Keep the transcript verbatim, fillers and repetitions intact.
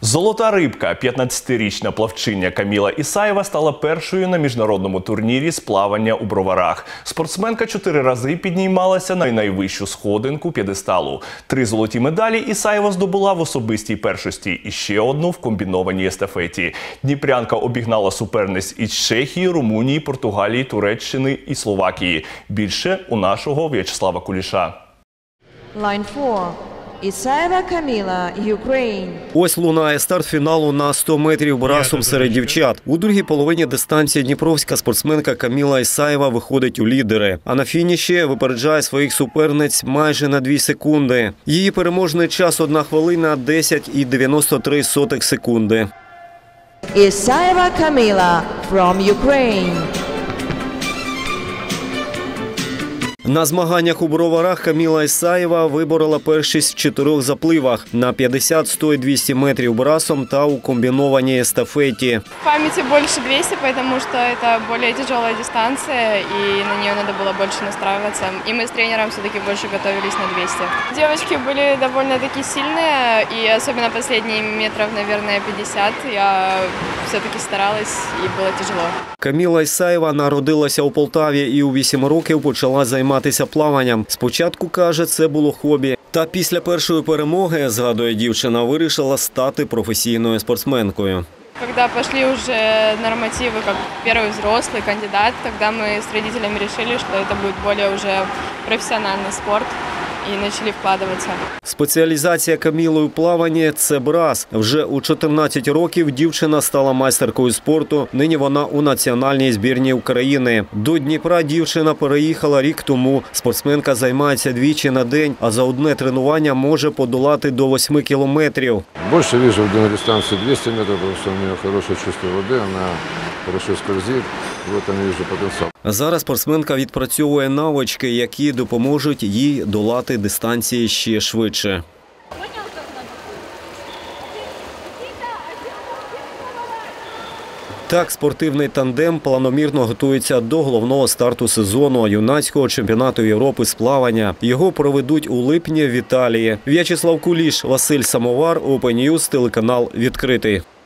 Золота рибка, п'ятнадцятирічна плавчиня Каміла Ісаєва стала першою на міжнародному турнірі з плавання у Броварах. Спортсменка чотири рази піднімалася на найвищу сходинку п'єдесталу. Три золоті медалі Ісаєва здобула в особистій першості і ще одну в комбінованій естафеті. Дніпрянка обігнала суперниць із Чехії, Румунії, Португалії, Туреччини і Словакії. Більше у нашого В'ячеслава Куліша. Line four. Ісаєва Каміла, Україна. Ось лунає старт фіналу на сто метрів брасом серед дівчат. У другій половині дистанції дніпровська спортсменка Каміла Ісаєва виходить у лідери. А на фініші випереджає своїх суперниць майже на дві секунди. Її переможний час – одна хвилина десять і дев'яносто три сотих секунди. Ісаєва Каміла, from Ukraine. На змаганнях у Броварах Каміла Ісаєва виборола першість в чотирьох запливах – на п'ятдесят, сто і двісті метрів брасом та у комбінованій естафеті. В памяти больше двести, потому что это более тяжелая дистанция, и на нее надо было больше настраиваться. И мы с тренером все-таки больше готовились на двести. Девочки были довольно-таки сильные, и особенно последние метров, наверное, п'ятдесят. Я все-таки старалась, и было тяжело. Каміла Ісаєва народилася у Полтаві і у вісім років почала займатися плаванням. Спочатку, каже, це було хобі. Та після першої перемоги, згадує дівчина, вирішила стати професійною спортсменкою. Когда пошли уже нормативы, как первый взрослый кандидат, тогда мы с родителями решили, что это будет более уже профессиональный спорт. І почали вкладатися. Спеціалізація Каміли у плаванні – це брас. Вже у чотирнадцять років дівчина стала майстеркою спорту. Нині вона у національній збірній України. До Дніпра дівчина переїхала рік тому. Спортсменка займається двічі на день, а за одне тренування може подолати до восьми кілометрів. Більше бачу на дистанції двісті метрів, тому що у неї хороше чувство води, вона добре скользить. Вот я вижу потенціал. Зараз спортсменка відпрацьовує навички, які допоможуть їй долати дистанції ще швидше. Так, спортивний тандем планомірно готується до головного старту сезону юнацького чемпіонату Європи з плавання. Його проведуть у липні в Італії. В'ячеслав Куліш, Василь Самовар, Open News, телеканал «Відкритий».